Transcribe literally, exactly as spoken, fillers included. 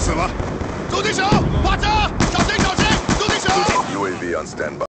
死了！陆地手，发车！小心，小心！陆地手 U A V on standby.